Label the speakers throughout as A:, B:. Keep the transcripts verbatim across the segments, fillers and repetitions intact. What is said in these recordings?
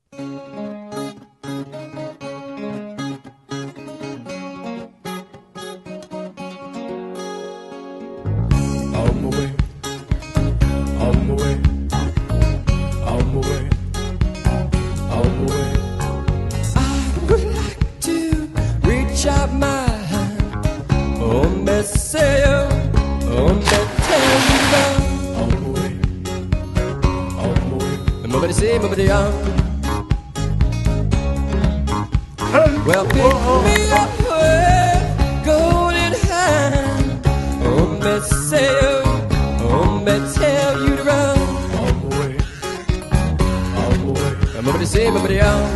A: On my way, on my way, on my way, on my way. I would like to reach out my hand, oh, Messiah, oh, Messiah. On my way, on my way. Nobody say, nobody on. Well, pick me up with golden hand, oh, Messiah. Tell you to run on my way, on my way. I'm over to see everybody else.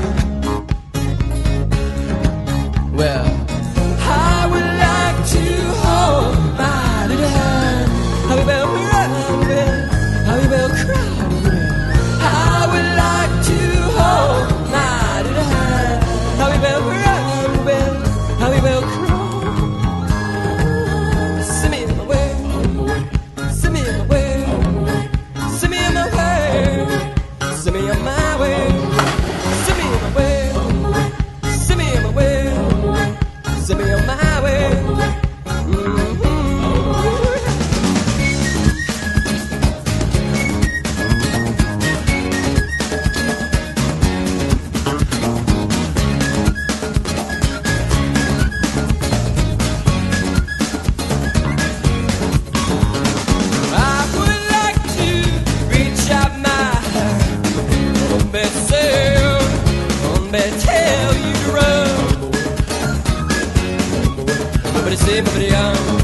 A: Well, I would like to hold my little hand. How we will run, how we will cry. I would like to hold my little hand. How we will run, how we will cry. Send me my way, on my way. Send me my way. Send me on my way. Send me on my way. Send me on my way. Send me on my way. Send me on my way. Tell you to run. Nobody say, nobody on.